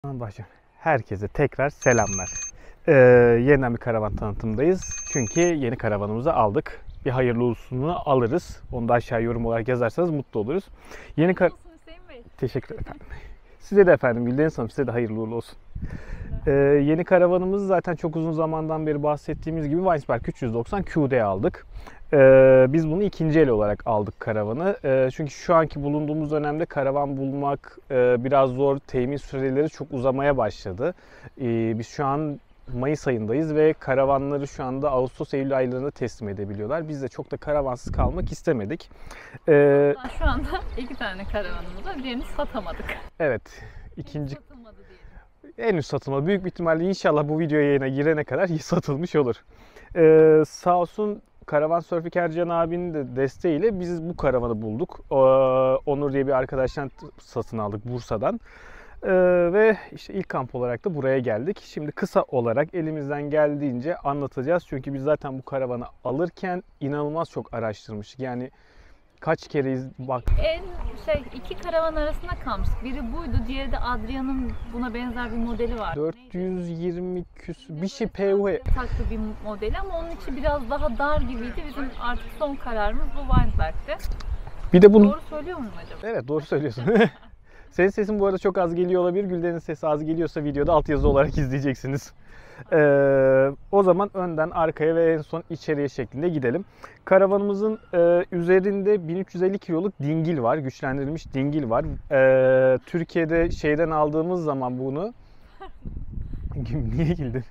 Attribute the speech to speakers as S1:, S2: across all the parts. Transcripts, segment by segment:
S1: Başlayalım. Herkese tekrar selamlar. Yeniden bir karavan tanıtımdayız. Çünkü yeni karavanımızı aldık. Bir hayırlı olsunu alırız. Onu da aşağı yorum olarak yazarsanız mutlu oluruz. Yeni
S2: Hayırlı olsun Hüseyin Bey.
S1: Teşekkür ederim. Size de efendim Güldeniz Hanım, size de hayırlı uğurlu olsun. Yeni karavanımızı zaten çok uzun zamandan beri bahsettiğimiz gibi Weinsberg 390 QD aldık. Biz bunu ikinci el olarak aldık karavanı. Çünkü şu anki bulunduğumuz dönemde karavan bulmak biraz zor. Temin süreleri çok uzamaya başladı. Biz şu an Mayıs ayındayız ve karavanları şu anda Ağustos-Eylül aylarında teslim edebiliyorlar. Biz de çok da karavansız kalmak istemedik.
S2: Şu anda 2 tane karavanımız var. Birini satamadık.
S1: Evet. İkinci
S2: Satılmadı diyelim.
S1: henüz satılmadı. Büyük bir ihtimalle inşallah bu video yayına girene kadar satılmış olur. Sağ olsun Karavan Sörfik Ercan abinin de desteğiyle biz bu karavanı bulduk. Onur diye bir arkadaştan satın aldık Bursa'dan. Ve işte ilk kamp olarak da buraya geldik. Şimdi kısa olarak elimizden geldiğince anlatacağız. Çünkü biz zaten bu karavanı alırken inanılmaz çok araştırmıştık. Yani kaç kere bak.
S2: İki karavan arasında kalmıştık. Biri buydu, diğeri de Adria'nın buna benzer bir modeli var.
S1: 420 küsur bir şey
S2: Evet,
S1: PUH.
S2: Taklı bir modeli ama onun içi biraz daha dar gibiydi. Bizim artık son kararımız bu Weinsberg'ti.
S1: Bir de bunu
S2: Doğru söylüyor muyum acaba?
S1: evet, doğru söylüyorsun. Senin sesin bu arada çok az geliyor olabilir. Gülden'in sesi az geliyorsa videoda altyazı olarak izleyeceksiniz. O zaman önden arkaya ve en son içeriye şeklinde gidelim. Karavanımızın üzerinde 1350 kiloluk dingil var. Güçlendirilmiş dingil var. Türkiye'de şeyden aldığımız zaman bunu... Niye güldün?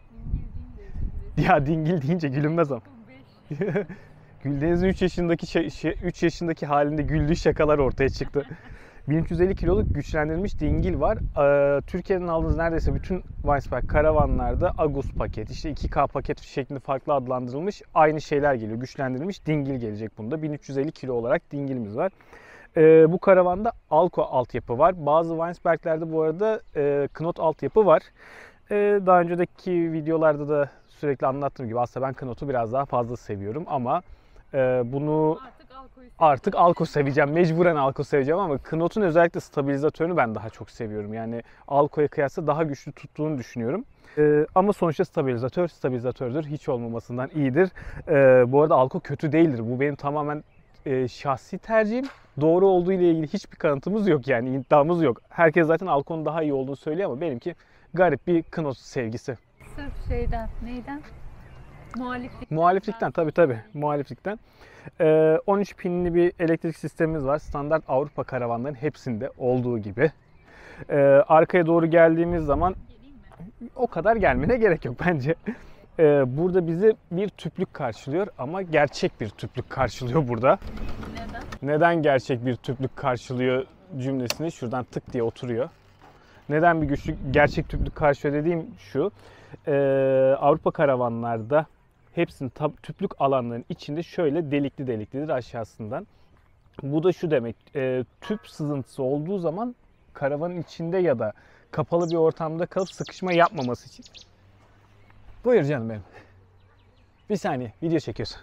S1: Ya dingil deyince gülünmez ama. Güldeniz'in 3 yaşındaki halinde güldüğü şakalar ortaya çıktı. 1350 kiloluk güçlendirilmiş dingil var. Türkiye'den aldığınız neredeyse bütün Weinsberg karavanlarda Agus paket, işte 2K paket şeklinde farklı adlandırılmış aynı şeyler geliyor. Güçlendirilmiş dingil gelecek bunda. 1350 kilo olarak dingilimiz var. Bu karavanda Alco altyapı var. Bazı Weinsberg'lerde bu arada Knot altyapı var. Daha önceki videolarda da sürekli anlattığım gibi aslında ben Knot'u biraz daha fazla seviyorum ama bunu artık Alco seveceğim. Mecburen Alco seveceğim ama Knot'un özellikle stabilizatörünü ben daha çok seviyorum. Yani Alco'ya kıyasla daha güçlü tuttuğunu düşünüyorum. Ama sonuçta stabilizatördür. Hiç olmamasından iyidir. Bu arada Alco kötü değildir. Bu benim tamamen şahsi tercihim. Doğru olduğu ile ilgili hiçbir kanıtımız yok, yani iddiamız yok. Herkes zaten Alco'nun daha iyi olduğunu söylüyor ama benimki garip bir Knot sevgisi.
S2: Sırf neyden?
S1: Muhaliflikten tabii muhaliflikten. 13 pinli bir elektrik sistemimiz var. Standart Avrupa karavanların hepsinde olduğu gibi. Arkaya doğru geldiğimiz zaman o kadar gelmene gerek yok bence. Burada bizi bir tüplük karşılıyor ama gerçek bir tüplük karşılıyor burada.
S2: Neden?
S1: Neden gerçek bir tüplük karşılıyor cümlesini şuradan tık diye oturuyor. Neden bir gerçek tüplük karşılıyor dediğim şu. Avrupa karavanlarda hepsinin tüplük alanların içinde şöyle deliklidir aşağısından. Bu da şu demek, tüp sızıntısı olduğu zaman karavanın içinde ya da kapalı bir ortamda kalıp sıkışma yapmaması için. Buyur canım benim. Bir saniye, video çekiyorsun.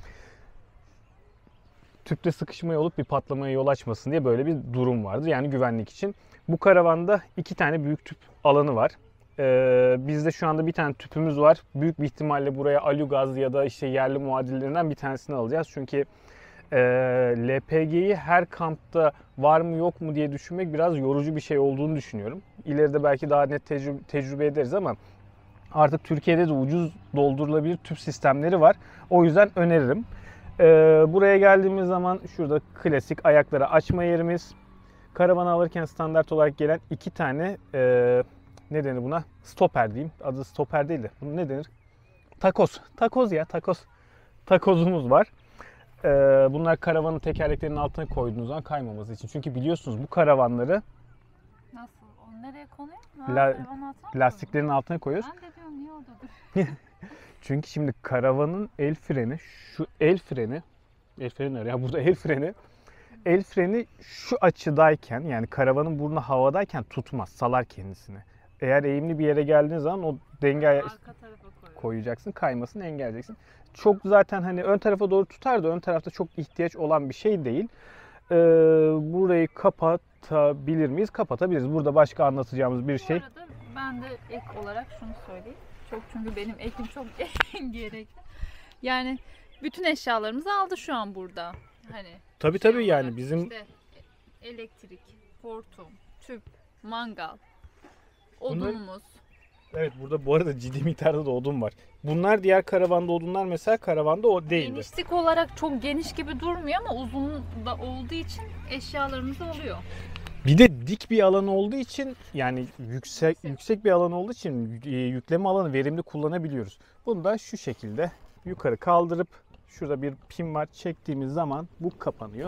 S1: Tüpte sıkışmaya olup bir patlamaya yol açmasın diye böyle bir durum vardır. Yani güvenlik için. Bu karavanda 2 tane büyük tüp alanı var. Bizde şu anda bir tane tüpümüz var. Büyük bir ihtimalle buraya Alugaz ya da işte yerli muadillerinden bir tanesini alacağız. Çünkü LPG'yi her kampta var mı yok mu diye düşünmek biraz yorucu bir şey olduğunu düşünüyorum. İleride belki daha net tecrübe ederiz ama artık Türkiye'de de ucuz doldurulabilir tüp sistemleri var. O yüzden öneririm. Buraya geldiğimiz zaman şurada klasik ayakları açma yerimiz. Karavanı alırken standart olarak gelen 2 tane ne denir buna? Stoper diyeyim. Adı stoper değil de. Bunu ne denir? Takoz. Takozumuz var. Bunlar karavanın tekerleklerinin altına koyduğunuz zaman kaymaması için. Çünkü biliyorsunuz bu karavanları
S2: Nasıl? O nereye konuyor?
S1: Lastiklerin altına koyuyoruz.
S2: Ben de diyorum niye oradadır?
S1: Çünkü şimdi karavanın el freni, şu el freni nerede ya? Burada el freni şu açıdayken, yani karavanın burnu havadayken tutmaz, salar kendisini. Eğer eğimli bir yere geldiğiniz zaman o denge koyacaksın, kaymasını engelleyeceksin. Çok zaten hani ön tarafa doğru tutar da ön tarafta çok ihtiyaç olan bir şey değil. Burayı kapat, kapatabilir miyiz? Kapatabiliriz. Burada başka anlatacağımız bir şey.
S2: Bu arada ben de ek olarak şunu söyleyeyim. Çünkü benim ekim çok gerekli. Yani bütün eşyalarımızı aldı şu an burada. Hani
S1: Tabii
S2: şey
S1: tabii yani
S2: olarak
S1: bizim
S2: işte elektrik, hortum, tüp, mangal, odunumuz.
S1: evet burada bu arada ciddi miktarda da odun var. Bunlar diğer karavanda odunlar mesela karavanda o değildi.
S2: Genişlik olarak çok geniş gibi durmuyor ama uzun da olduğu için eşyalarımız oluyor.
S1: Bir de dik bir alan olduğu için yani yüksek bir alan olduğu için yükleme alanı verimli kullanabiliyoruz. Bunu da şu şekilde yukarı kaldırıp şurada bir pin var, çektiğimiz zaman bu kapanıyor.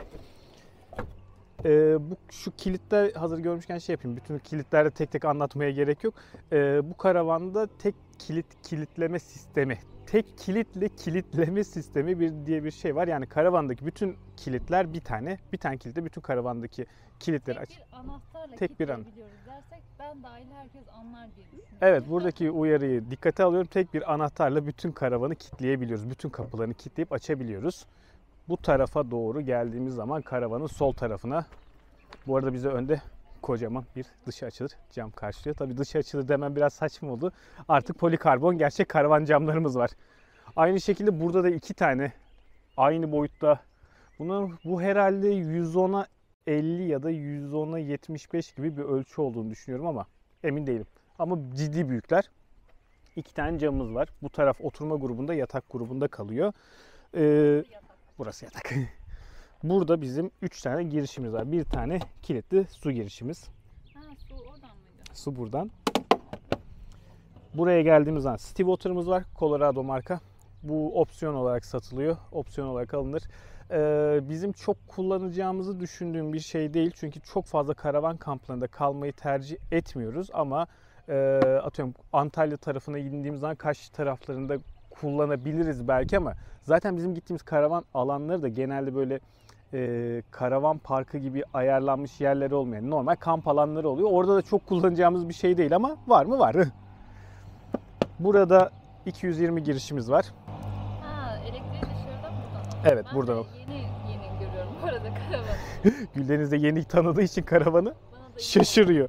S1: Şu kilitler hazır görmüşken şey yapayım. Bütün kilitleri tek tek anlatmaya gerek yok. Bu karavanda tek kilitleme sistemi, tek kilitle kilitleme sistemi diye bir şey var. Yani karavandaki bütün kilitler bir tane kilitle bütün karavandaki kilitleri aç.
S2: Tek bir anahtarla
S1: Tek bir
S2: kilitleyebiliyoruz dersek ben dahil herkes anlar diye düşünüyorum.
S1: Evet, buradaki uyarıyı dikkate alıyorum. Tek bir anahtarla bütün karavanı kilitleyebiliyoruz. Bütün kapılarını kilitleyip açabiliyoruz. Bu tarafa doğru geldiğimiz zaman karavanın sol tarafına, bu arada bize önde kocaman bir dışı açılır cam karşılıyor. Tabii dışı açılır demem biraz saçma oldu. Artık polikarbon gerçek karavan camlarımız var. Aynı şekilde burada da 2 tane aynı boyutta. Bu herhalde 110'a 50 ya da 110'a 75 gibi bir ölçü olduğunu düşünüyorum ama emin değilim. Ama ciddi büyükler. 2 tane camımız var. Bu taraf oturma grubunda, yatak grubunda kalıyor. Burası yatak. Burada bizim 3 tane girişimiz var. Bir tane kilitli su girişimiz.
S2: Ha, su oradan mıydı?
S1: Su buradan. Buraya geldiğimiz zaman Steve Water'ımız var. Colorado marka. Bu opsiyon olarak satılıyor. Opsiyon olarak alınır. Bizim çok kullanacağımızı düşündüğüm bir şey değil. Çünkü çok fazla karavan kamplarında kalmayı tercih etmiyoruz. Ama atıyorum Antalya tarafına indiğimiz zaman Kaş taraflarında kullanabiliriz belki ama zaten bizim gittiğimiz karavan alanları da genelde böyle karavan parkı gibi ayarlanmış yerleri olmayan normal kamp alanları oluyor. Orada da çok kullanacağımız bir şey değil ama var mı? Var. Burada 220 girişimiz var.
S2: Ha, elektriği dışarıda buradan.
S1: Evet,
S2: Ben
S1: buradan.
S2: de yeni görüyorum bu arada karavanı.
S1: Güldeniz'de yeni tanıdığı için karavanı
S2: Bana da
S1: şaşırıyor.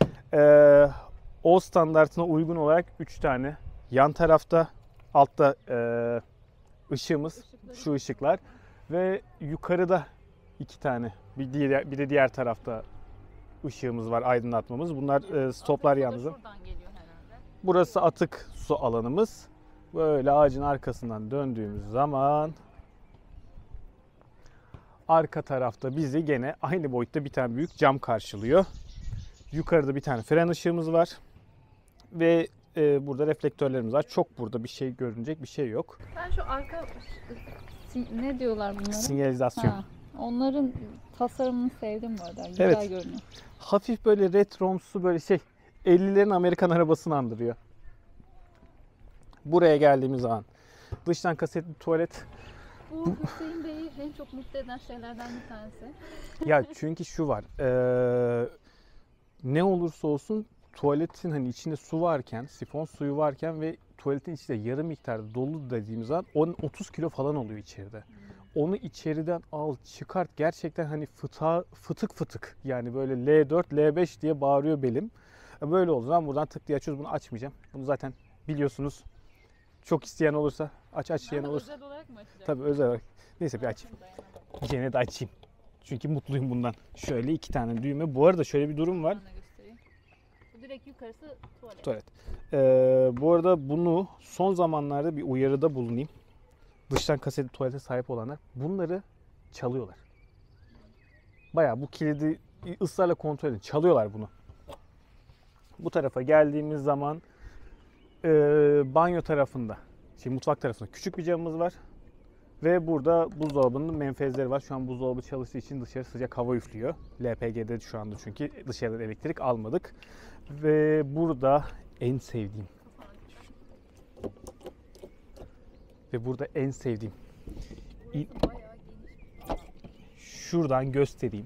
S1: O standartına uygun olarak 3 tane yan tarafta, altta ışığımız, şu ışıklar ve yukarıda 2 tane, bir de diğer tarafta ışığımız var, aydınlatmamız. Bunlar stoplar yalnız.
S2: şuradan geliyor herhalde.
S1: Burası atık su alanımız. Böyle ağacın arkasından döndüğümüz zaman arka tarafta bizi gene aynı boyutta bir tane büyük cam karşılıyor. Yukarıda bir tane fren ışığımız var. Ve burada reflektörlerimiz var. Çok burada bir şey görünecek bir şey yok.
S2: Ben şu arka ne diyorlar bunlara?
S1: Sinyalizasyon.
S2: Ha, onların tasarımını sevdim bu arada. Güzel
S1: Evet.
S2: görünüyor.
S1: Hafif böyle retromsu böyle 50'lerin Amerikan arabasını andırıyor. Buraya geldiğimiz zaman dıştan kasetli tuvalet.
S2: Bu Hüseyin Bey'i en çok mutlu eden şeylerden bir tanesi.
S1: Ya çünkü şu var. Ne olursa olsun tuvaletin hani içinde su varken, sifon suyu varken ve tuvaletin içinde yarım miktarda dolu dediğimiz zaman 30 kilo falan oluyor içeride. Onu içeriden al, çıkart. Gerçekten hani fıtık fıtık. Yani böyle L4, L5 diye bağırıyor belim. Böyle olduğu zaman buradan tık diye açıyoruz. Bunu açmayacağım. Bunu zaten biliyorsunuz. Çok isteyen olursa, aç diyen olursa.
S2: Özel olarak mı açacak?
S1: Tabii özel olarak. Neyse bir açayım. Gene de açayım. Çünkü mutluyum bundan. Şöyle 2 tane düğme. Bu arada şöyle bir durum var.
S2: Bu direkt yukarısı tuvalet.
S1: Tuvalet. Bu arada bunu son zamanlarda bir uyarıda bulunayım. Dıştan kasetli tuvalete sahip olanlar bunları çalıyorlar. Bayağı bu kilidi ısrarla kontrol edin. Çalıyorlar bunu. Bu tarafa geldiğimiz zaman banyo tarafında, mutfak tarafında küçük bir camımız var. Ve burada buzdolabının menfezleri var. Şu an buzdolabı çalıştığı için dışarı sıcak hava üflüyor. LPG'de şu anda çünkü dışarıdan elektrik almadık. Ve burada en sevdiğim şuradan göstereyim.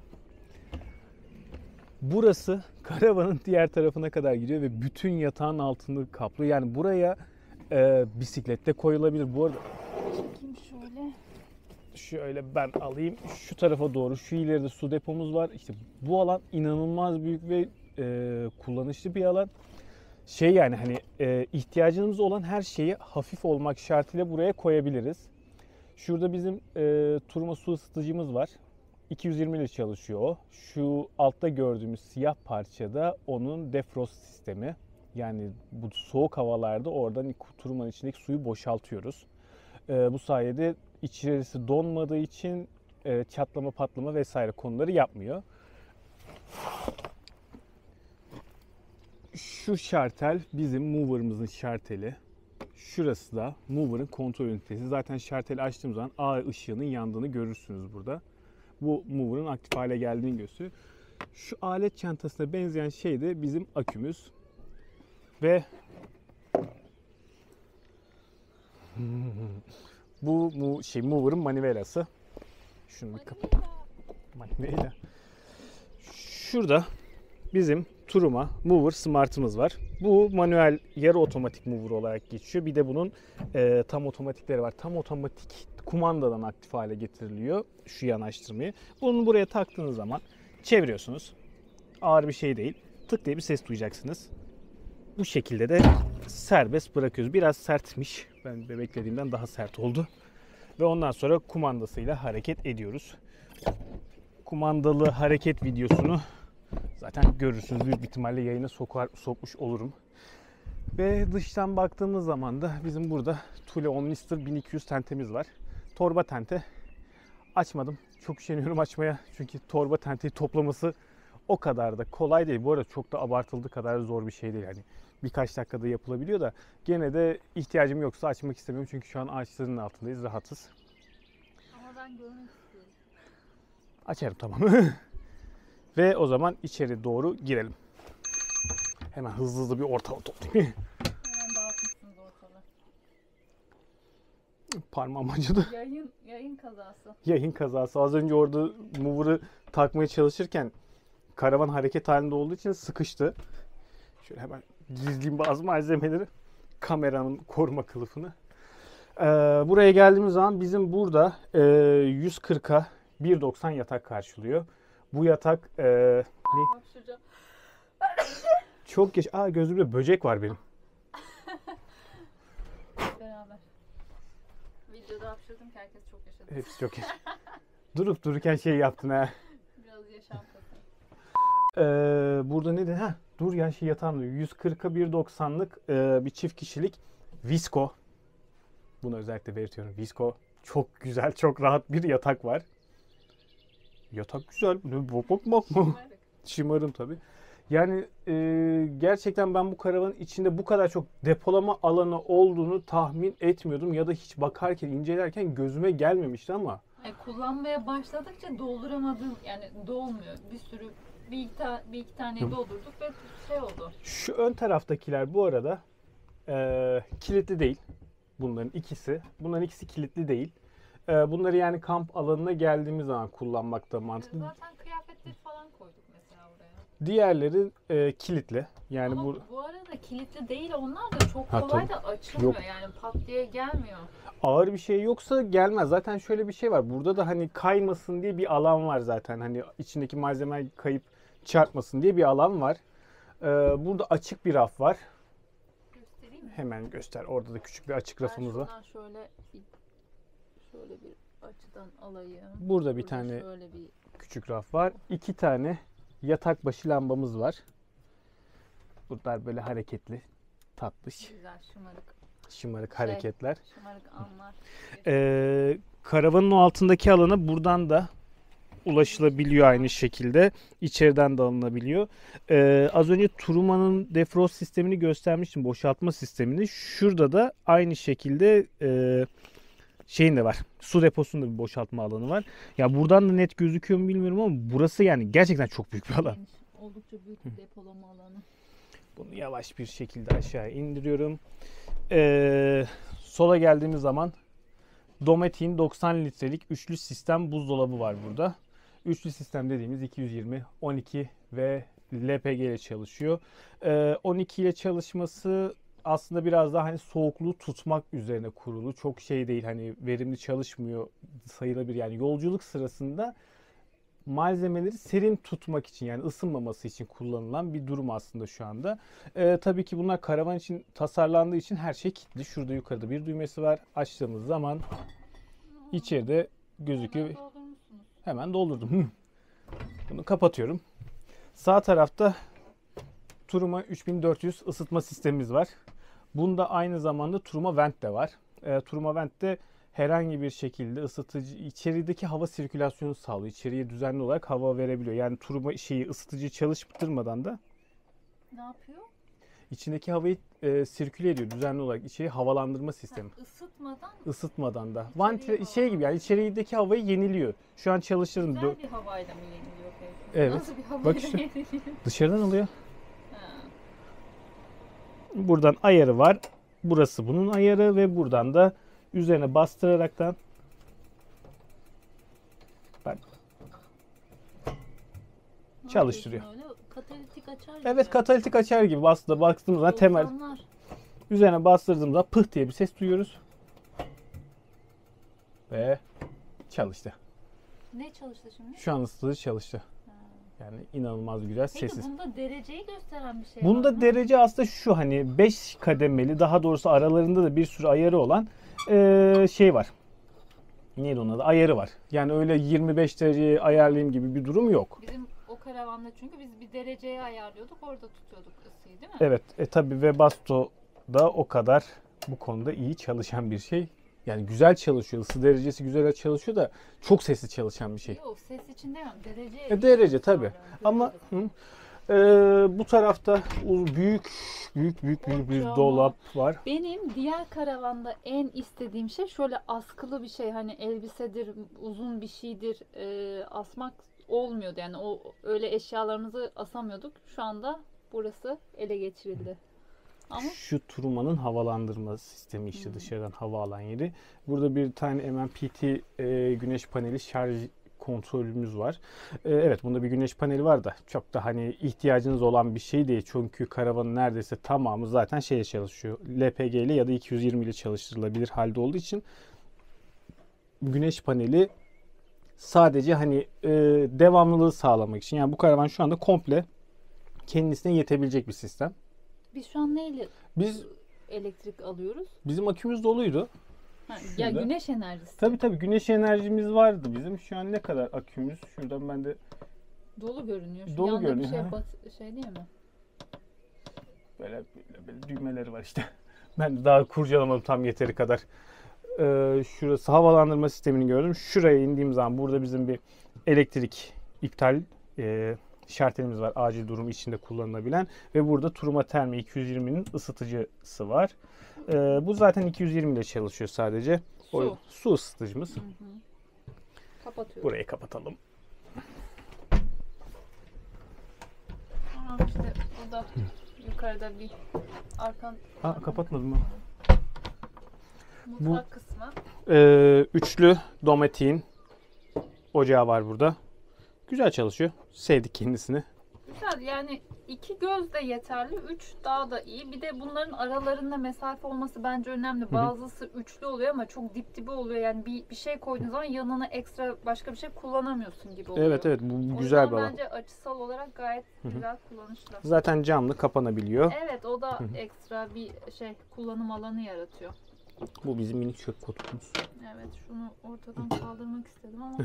S1: Burası karavanın diğer tarafına kadar gidiyor ve bütün yatağın altını kaplıyor. Yani buraya bisiklet de koyulabilir. Bu arada
S2: Çekeyim şöyle.
S1: şöyle ben alayım. Şu tarafa doğru, şu ileride su depomuz var. İşte bu alan inanılmaz büyük ve kullanışlı bir alan. Yani hani ihtiyacımız olan her şeyi hafif olmak şartıyla buraya koyabiliriz. Şurada bizim turma su ısıtıcımız var. 220 ile çalışıyor o. Şu altta gördüğümüz siyah parçada onun defrost sistemi. Yani bu soğuk havalarda oradan turmanın içindeki suyu boşaltıyoruz. Bu sayede içerisi donmadığı için çatlama patlama vesaire konuları yapmıyor. Şu şartel bizim mover'ımızın şarteli. Şurası da mover'ın kontrol ünitesi. Zaten şarteli açtığım zaman A ışığının yandığını görürsünüz burada. Bu mover'ın aktif hale geldiğini gösteriyor. Şu alet çantasına benzeyen şey de bizim akümüz. Ve bu mover'ın manivelası. Şunu bir kapat. Manivela. Şurada bizim Turuma Mover Smart'ımız var. Bu manuel yarı otomatik mover olarak geçiyor. Bir de bunun tam otomatikleri var. Tam otomatik kumandadan aktif hale getiriliyor şu yanaştırmayı. Bunu buraya taktığınız zaman çeviriyorsunuz. Ağır bir şey değil. Tık diye bir ses duyacaksınız. Bu şekilde de serbest bırakıyoruz. Biraz sertmiş. Ben beklediğimden daha sert oldu. Ve ondan sonra kumandasıyla hareket ediyoruz. Kumandalı hareket videosunu zaten görürsünüz. Büyük bir ihtimalle yayına sokmuş olurum. Ve dıştan baktığımız zaman da bizim burada Thule Omnister 1200 tentemiz var. Torba tente. Açmadım. Çok üşeniyorum açmaya. Çünkü torba tenteyi toplaması o kadar da kolay değil. Bu arada çok da abartıldığı kadar zor bir şey değil. Yani birkaç dakikada yapılabiliyor da gene de ihtiyacım yoksa açmak istemiyorum. Çünkü şu an ağaçların altındayız. Rahatız.
S2: Ama ben görmek istiyorum.
S1: Açarım, tamam. Ve o zaman içeri doğru girelim. Hemen hızlı bir ortalık toplayayım.
S2: Hemen dağıtmışsınız ortalığı.
S1: Parmağım acıdı.
S2: Yayın kazası.
S1: Yayın kazası. Az önce orada mover'ı takmaya çalışırken karavan hareket halinde olduğu için sıkıştı. Şöyle hemen gizleyeyim bazı malzemeleri. Kameranın koruma kılıfını. Buraya geldiğimiz zaman bizim burada 140'a 1.90 yatak karşılıyor. Bu yatak ne? Çok geç. Gözümde böcek var benim.
S2: Beraber. Videoda hapşırdım ki herkes çok yaşadı.
S1: Hepsi çok geç. Durup dururken şey yaptın ha.
S2: Biraz yaşam katı.
S1: Burada ne de? Dur ya yatağım diyor. 140'a 1.90'lık bir çift kişilik Visco. Bunu özellikle belirtiyorum. Visco çok güzel, çok rahat bir yatak var. Yatak güzel. Bak mı? Şımarım tabii. Yani gerçekten ben bu karavanın içinde bu kadar çok depolama alanı olduğunu tahmin etmiyordum. Ya da hiç bakarken, incelerken gözüme gelmemişti ama.
S2: Kullanmaya başladıkça dolduramadım. Yani dolmuyor. Bir sürü bir iki taneyi doldurduk ve şey oldu.
S1: Şu ön taraftakiler bu arada kilitli değil. Bunların ikisi. Bunların ikisi kilitli değil. Bunları yani kamp alanına geldiğimiz zaman kullanmakta mantıklı.
S2: Zaten kıyafetleri falan koyduk mesela oraya.
S1: Diğerleri kilitli. Yani
S2: ama bu arada kilitli değil, onlar da çok kolay da açılmıyor. Yok. Yani pat diye gelmiyor.
S1: Ağır bir şey yoksa gelmez. Zaten şöyle bir şey var. Burada da hani kaymasın diye bir alan var zaten. Hani içindeki malzeme kayıp çarpmasın diye bir alan var. Burada açık bir raf var.
S2: Göstereyim mi?
S1: Hemen göster. Orada da küçük bir açık rafımız var.
S2: Şöyle bir açıdan alayım.
S1: Burada bir tane küçük raf var. 2 tane yatak başı lambamız var. Bunlar böyle hareketli, tatlış.
S2: Güzel,
S1: şımarık hareketler.
S2: Şımarık anlar.
S1: Karavanın o altındaki alana buradan da ulaşılabiliyor aynı şekilde. İçeriden de alınabiliyor. Az önce Turuma'nın defrost sistemini göstermiştim. Boşaltma sistemini. Şurada da aynı şekilde şeyin de var. Su deposunda bir boşaltma alanı var. Ya buradan da net gözüküyor mu bilmiyorum ama burası yani gerçekten çok büyük bir alan.
S2: Oldukça büyük bir depolama alanı.
S1: Bunu yavaş bir şekilde aşağı indiriyorum. Sola geldiğimiz zaman Dometic'in 90 litrelik üçlü sistem buzdolabı var burada. Üçlü sistem dediğimiz 220, 12 ve LPG ile çalışıyor. 12 ile çalışması aslında biraz daha hani soğukluğu tutmak üzerine kurulu. Çok şey değil, hani verimli çalışmıyor sayılabilir. Yani yolculuk sırasında malzemeleri serin tutmak için, yani ısınmaması için kullanılan bir durum aslında şu anda. Tabii ki bunlar karavan için tasarlandığı için her şey kilitli. Şurada yukarıda bir düğmesi var. Açtığımız zaman içeride gözüküyor.
S2: Hemen doldurmuşsunuz.
S1: Hemen doldurdum. Bunu kapatıyorum. Sağ tarafta Turuma 3400 ısıtma sistemimiz var. Bunda aynı zamanda Turuma Vent de var. Turuma Vent de herhangi bir şekilde ısıtıcı, içerideki hava sirkülasyonu sağlıyor. İçeriye düzenli olarak hava verebiliyor. Yani Turuma ısıtıcıyı çalıştırmadan da
S2: Ne yapıyor?
S1: içindeki havayı sirküle ediyor düzenli olarak. İçeriği havalandırma sistemi.
S2: Isıtmadan
S1: Isıtmadan da.
S2: İçeriği
S1: Şey gibi, yani içerideki havayı yeniliyor. Şu an çalıştırdım.
S2: güzel bir havayla mı yeniliyor peki?
S1: Evet.
S2: Nasıl bir havayla
S1: Bak işte.
S2: yeniliyor?
S1: Dışarıdan alıyor.
S2: Ha.
S1: Buradan ayarı var. Burası bunun ayarı ve buradan da üzerine bastıraraktan bak
S2: Ne
S1: çalıştırıyor.
S2: yapıyorsun öyle? Katalitik açar
S1: Evet,
S2: gibi.
S1: katalitik açar gibi baktığımız zaman temel
S2: Doksanlar.
S1: üzerine bastırdığımızda pıh diye bir ses duyuyoruz. Ve çalıştı.
S2: Ne çalıştı şimdi?
S1: Şu an ısıtıcı çalıştı.
S2: Ha.
S1: Yani inanılmaz güzel,
S2: Peki
S1: sessiz.
S2: bunda dereceyi gösteren bir şey var
S1: Bunda
S2: mı?
S1: derece aslında şu, hani 5 kademeli, daha doğrusu aralarında da bir sürü ayarı olan şey var. Neydi onun adı? Ayarı var. Yani öyle 25 dereceyi ayarlayayım gibi bir durum yok.
S2: Bizim o karavanda çünkü biz bir dereceye ayarlıyorduk, orada tutuyorduk ısıyı değil mi?
S1: Evet, tabii Webasto da o kadar bu konuda iyi çalışan bir şey. Yani güzel çalışıyor. Isı derecesi güzel çalışıyor da çok sesli çalışan bir şey.
S2: Yok, ses için demiyorum, derece.
S1: Derece tabii.
S2: Yani,
S1: Ama bu tarafta büyük bir
S2: Kocaman.
S1: dolap var.
S2: Benim diğer karavanda en istediğim şey şöyle askılı bir şey, hani elbisedir, uzun bir şeydir, asmak olmuyordu. Yani o öyle eşyalarımızı asamıyorduk. Şu anda burası ele geçirildi. Ama
S1: Şu Turuma'nın havalandırma sistemi, işte dışarıdan hava alan yeri. Burada bir tane MMPT güneş paneli şarj kontrolümüz var. Evet, bunda bir güneş paneli var da çok da hani ihtiyacınız olan bir şey değil. Çünkü karavanın neredeyse tamamı zaten şeye çalışıyor. LPG ile ya da 220 ile çalıştırılabilir halde olduğu için güneş paneli sadece hani devamlılığı sağlamak için. Yani bu karavan şu anda komple kendisine yetebilecek bir sistem.
S2: biz şu an neyle
S1: Biz
S2: elektrik alıyoruz?
S1: Bizim akümüz doluydu.
S2: Ha,
S1: Şurada.
S2: ya güneş enerjisi.
S1: Tabii güneş enerjimiz vardı bizim. Şu an ne kadar akümüz? Şuradan ben de
S2: Dolu görünüyor. Şu
S1: Dolu
S2: yanda
S1: görünüyor,
S2: bir
S1: ha.
S2: şey değil mi?
S1: böyle düğmeleri var işte. Ben de daha kurcalamadım tam yeteri kadar. Şurası havalandırma sistemini gördüm. Şuraya indiğim zaman burada bizim bir elektrik iptal şartelimiz var. Acil durum içinde kullanılabilen. Ve burada Turuma Termi 220'nin ısıtıcısı var. Bu zaten 220 ile çalışıyor sadece. Su ısıtıcımız.
S2: Hı hı. Kapatıyorum.
S1: Burayı kapatalım.
S2: Tamam, işte burada yukarıda bir arkan
S1: Kapatmadım mı?
S2: mutfak kısmı.
S1: Üçlü Dometik'in ocağı var burada. Güzel çalışıyor. Sevdik kendisini.
S2: Güzel, yani 2 göz de yeterli, 3 daha da iyi. Bir de bunların aralarında mesafe olması bence önemli. Bazısı üçlü oluyor ama çok dip dibe oluyor. Yani bir şey koyduğun zaman yanına ekstra başka bir şey kullanamıyorsun gibi oluyor.
S1: Evet bu
S2: O
S1: güzel
S2: yüzden
S1: bir alan.
S2: bence açısal olarak gayet güzel, kullanışlı.
S1: Zaten camlı, kapanabiliyor.
S2: Evet, o da ekstra bir şey, kullanım alanı yaratıyor.
S1: Bu bizim minik çöp kutumuz.
S2: Evet, şunu ortadan kaldırmak istedim ama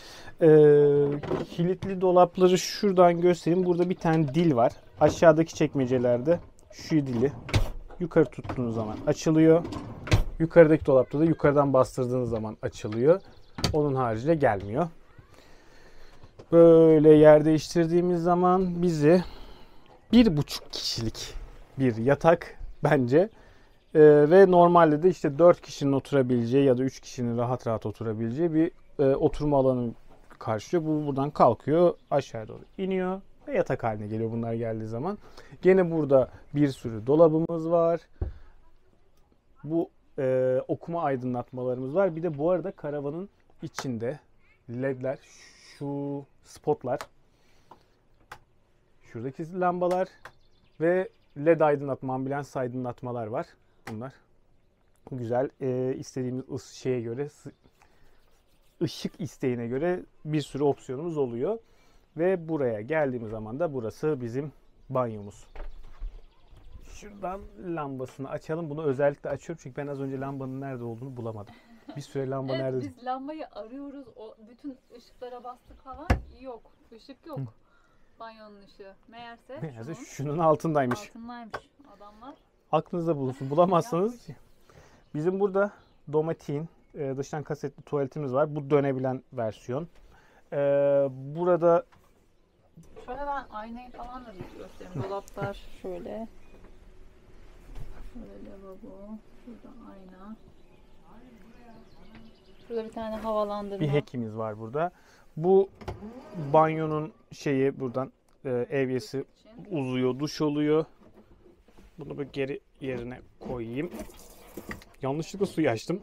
S1: Kilitli dolapları şuradan göstereyim. Burada bir tane dil var. Aşağıdaki çekmecelerde şu dili yukarı tuttuğunuz zaman açılıyor. Yukarıdaki dolapta da yukarıdan bastırdığınız zaman açılıyor. Onun haricinde gelmiyor. Böyle yer değiştirdiğimiz zaman bizi 1,5 kişilik bir yatak bence. Ve normalde de işte 4 kişinin oturabileceği ya da 3 kişinin rahat rahat oturabileceği bir oturma alanı karşılıyor. Bu buradan kalkıyor, aşağı doğru iniyor ve yatak haline geliyor bunlar geldiği zaman. Gene burada bir sürü dolabımız var. Bu okuma aydınlatmalarımız var. Bir de bu arada karavanın içinde ledler, şu spotlar, şuradaki lambalar ve LED aydınlatma, ambulans aydınlatmalar var. Bunlar güzel. İstediğimiz şeye göre, ışık isteğine göre bir sürü opsiyonumuz oluyor. Ve buraya geldiğimiz zaman da burası bizim banyomuz. Şuradan lambasını açalım. Bunu özellikle açıyorum çünkü ben az önce lambanın nerede olduğunu bulamadım. Bir süre lamba
S2: Evet,
S1: nerede?
S2: biz lambayı arıyoruz. O bütün ışıklara bastık falan. Yok. Işık yok. Banyonun ışığı. Meğerse
S1: Şunun altındaymış.
S2: altındaymış adamlar.
S1: Aklınızda bulunsun. Bulamazsanız bizim burada Dometik'in dıştan kasetli tuvaletimiz var. Bu dönebilen versiyon. Burada
S2: Şöyle ben aynayı falan da bir göstereyim. Dolaplar şöyle. Şöyle lavabo. Şurada ayna. Şurada bir tane havalandırma.
S1: bir hekimiz var burada. Bu banyonun şeyi buradan evyesi uzuyor, duş oluyor. Bunu bir geri yerine koyayım. Yanlışlıkla suyu açtım.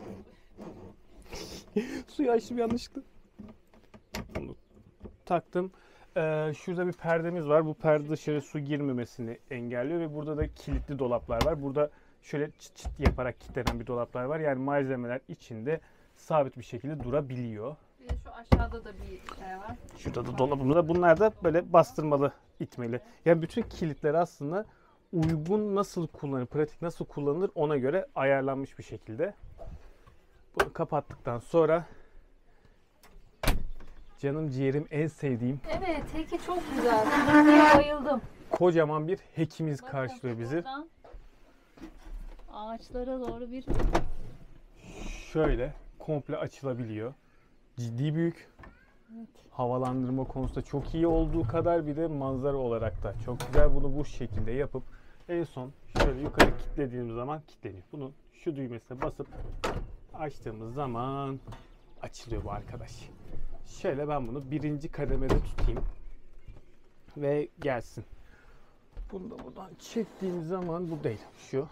S1: Suyu açtım yanlışlıkla. Bunu taktım. Şurada bir perdemiz var. Bu perde dışarı su girmemesini engelliyor ve burada da kilitli dolaplar var. Burada şöyle çıt çıt yaparak kilitlenen bir dolaplar var. Yani malzemeler içinde sabit bir şekilde durabiliyor.
S2: Bir de şu aşağıda da bir şey var.
S1: Şurada da dolabımız var. Bunlar da böyle bastırmalı, itmeli. Yani bütün kilitler aslında uygun nasıl kullanılır, pratik nasıl kullanılır ona göre ayarlanmış bir şekilde. Bunu kapattıktan sonra canım ciğerim en sevdiğim
S2: Evet, heki çok güzel. Ben bayıldım.
S1: kocaman bir hekimiz
S2: Bakın,
S1: karşılıyor bizi.
S2: buradan ağaçlara doğru bir
S1: Şöyle komple açılabiliyor. Ciddi büyük.
S2: evet.
S1: Havalandırma konusunda çok iyi olduğu kadar bir de manzara olarak da çok güzel. Bunu bu şekilde yapıp en son şöyle yukarı kilitlediğimiz zaman kilitleniyor. Bunun şu düğmesine basıp açtığımız zaman açılıyor bu arkadaş. Şöyle ben bunu birinci kademede tutayım ve gelsin. Bunu da buradan çektiğimiz zaman bu değil. Şu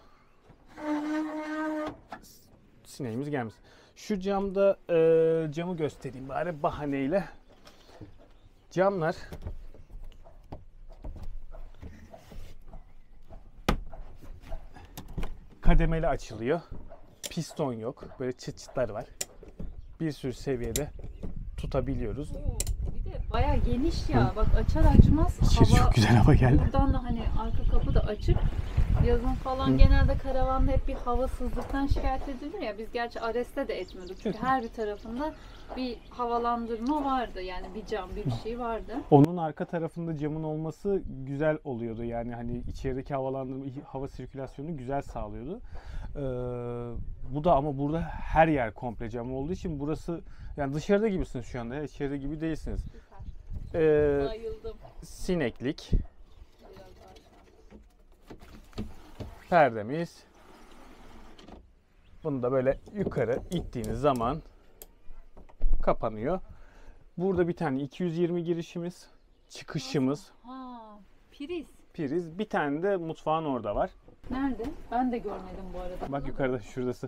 S1: sineğimiz gelmiş. Şu camda camı göstereyim bari bahaneyle. Camlar kademeli açılıyor. Piston yok. Böyle çıt çıtlar var. Bir sürü seviyede tutabiliyoruz.
S2: Bir de bayağı geniş ya. Bak açar açmaz
S1: İçeri
S2: hava
S1: çok güzel hava geldi.
S2: buradan da hani arka kapı da açık. Yazın falan genelde karavanda hep bir havasızlıktan şikayet edilir ya. Biz gerçi Ares'te de etmiyorduk. Çünkü her bir tarafında bir havalandırma vardı. Yani bir cam, bir şey vardı.
S1: Onun arka tarafında camın olması güzel oluyordu. Yani hani içerideki havalandırma, hava sirkülasyonunu güzel sağlıyordu. Bu da ama burada her yer komple cam olduğu için burası yani dışarıda gibisiniz şu anda. İçeride gibi değilsiniz.
S2: Süper. Bayıldım.
S1: Sineklik,
S2: Biraz daha aşağı.
S1: perdemiz. Bunu da böyle yukarı ittiğiniz zaman kapanıyor. Burada bir tane 220 girişimiz, çıkışımız,
S2: Ha, priz.
S1: priz. Bir tane de mutfağın orada var.
S2: Nerede? Ben de görmedim bu arada.
S1: Bak yukarıda şuradası.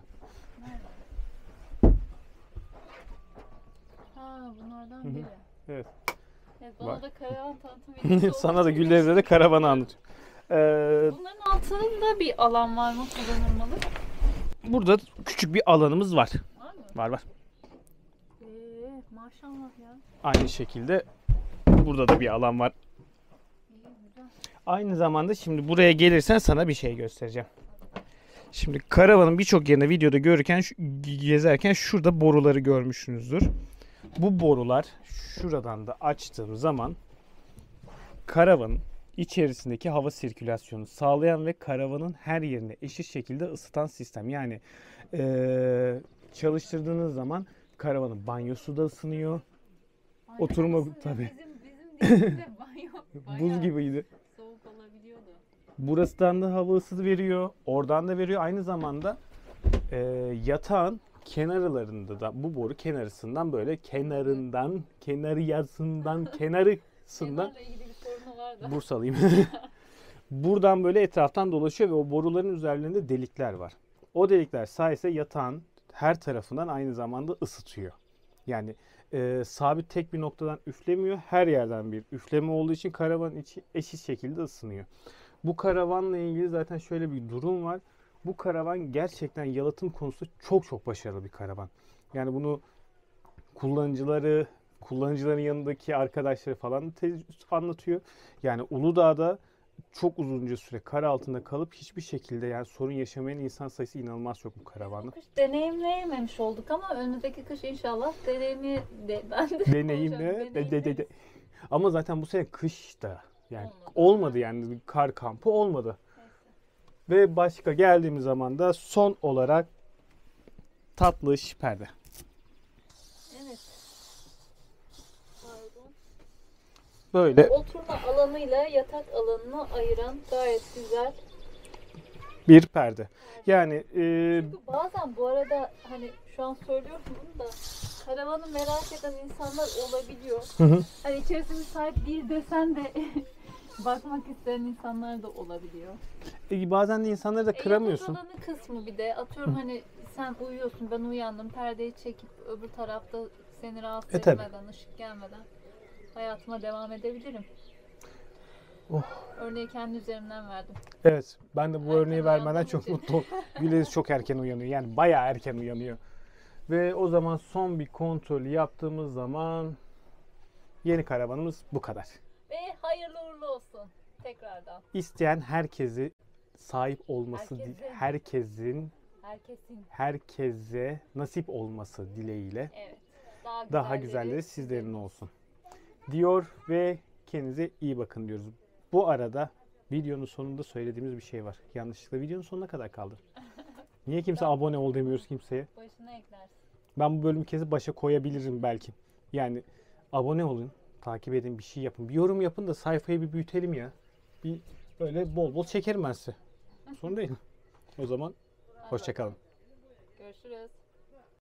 S2: Ha, bunlardan
S1: Hı hı.
S2: biri.
S1: Evet.
S2: Evet, bana
S1: Var.
S2: da karavan tanıtım videosu
S1: Sana da
S2: olmuş.
S1: Güldevrede karavanı anlatıyor.
S2: Bunların altında bir alan var mı kullanılmalı?
S1: Burada küçük bir alanımız var.
S2: Var mı?
S1: Var.
S2: Maşallah ya.
S1: Aynı şekilde burada da bir alan var.
S2: İyi, güzel.
S1: Aynı zamanda şimdi buraya gelirsen sana bir şey göstereceğim. Şimdi karavanın birçok yerinde videoda görürken, gezerken şurada boruları görmüşsünüzdür. Bu borular şuradan da açtığım zaman karavanın içerisindeki hava sirkülasyonu sağlayan ve karavanın her yerine eşit şekilde ısıtan sistem. Yani çalıştırdığınız zaman karavanın banyosu da ısınıyor.
S2: Ay,
S1: Oturma
S2: nasıl ya?
S1: tabii.
S2: Bizim denizde banyo
S1: Buz
S2: bayağı
S1: gibiydi.
S2: soğuk olabiliyordu.
S1: Burasından da hava ısı veriyor. Oradan da veriyor. Aynı zamanda yatağın kenarlarında da bu boru kenarısından böyle kenarından, kenarıyasından, kenarısından
S2: Kenarla ilgili bir sorunu vardı.
S1: Bursalıyım. Buradan böyle etraftan dolaşıyor ve o boruların üzerlerinde delikler var. O delikler sayesinde yatağın her tarafından aynı zamanda ısıtıyor. Yani sabit tek bir noktadan üflemiyor. Her yerden bir üfleme olduğu için karavanın içi eşit şekilde ısınıyor. Bu karavanla ilgili zaten şöyle bir durum var. Bu karavan gerçekten yalıtım konusunda çok çok başarılı bir karavan. Yani bunu kullanıcıların yanındaki arkadaşları falan anlatıyor. Yani Uludağ'da çok uzunca süre kar altında kalıp hiçbir şekilde yani sorun yaşamayan insan sayısı inanılmaz çok bu karavanda.
S2: Bu kış deneyimleyememiş olduk ama önümüzdeki kış inşallah ben de
S1: Deneyimle. Ama zaten bu sene kış da yani olmadı yani kar kampı olmadı.
S2: Neyse.
S1: Ve başka geldiğimiz zaman da son olarak tatlış perde.
S2: Evet. Pardon.
S1: Böyle
S2: Oturma alanıyla yatak alanını ayıran gayet güzel.
S1: bir perde. Yani
S2: Çünkü bazen bu arada hani şu an söylüyorum bunu da karavanı merak eden insanlar olabiliyor.
S1: hı.
S2: Hani içerisi müsait değil desen de bakmak isteyen insanlar da olabiliyor.
S1: Bazen de insanları da kıramıyorsun.
S2: Yatak alanı kısmı bir de atıyorum hani sen uyuyorsun ben uyandım perdeyi çekip öbür tarafta seni rahatsız
S1: Tabii.
S2: etmeden ışık gelmeden hayatıma devam edebilirim.
S1: Oh.
S2: Örneği kendi üzerimden verdim.
S1: Evet, ben de bu
S2: Erken
S1: örneği vermeden
S2: uyandığım
S1: çok
S2: için.
S1: mutlu oldum. Güleriz çok erken uyanıyor. Yani bayağı erken uyanıyor. Ve o zaman son bir kontrol yaptığımız zaman yeni karavanımız bu kadar.
S2: Ve hayırlı uğurlu olsun tekrardan.
S1: İsteyen herkesi sahip olması,
S2: Herkesin.
S1: herkese nasip olması dileğiyle
S2: Evet.
S1: daha güzelleri sizlerin olsun diyor ve kendinize iyi bakın diyoruz. Bu arada videonun sonunda söylediğimiz bir şey var. Yanlışlıkla videonun sonuna kadar kaldı. Niye kimse abone ol demiyoruz kimseye?
S2: Başına eklersin.
S1: Ben bu bölümü kesip başa koyabilirim belki. Yani abone olun, takip edin, bir şey yapın. Bir yorum yapın da sayfayı bir büyütelim ya. Bir böyle bol bol çekerim ben size. Sorun değil. O zaman hoşça kalın.
S2: Görüşürüz.